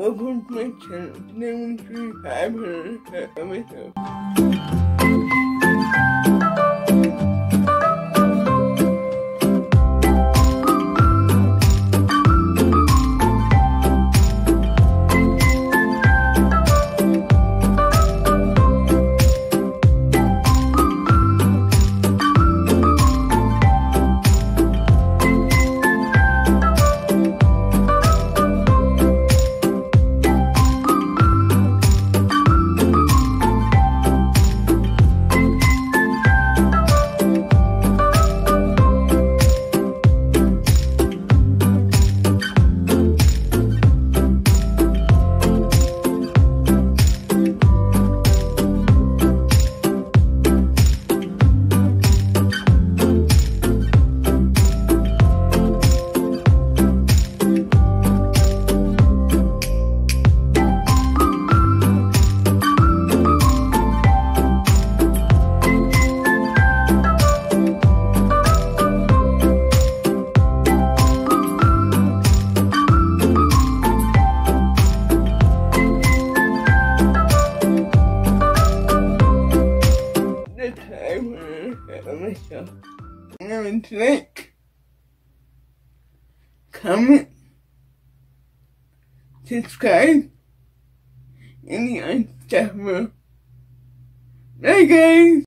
welcome to my channel. Today I'm going to show you how I put on myself. Myself. Remember to like, comment, subscribe, and the other stuff. Bye guys!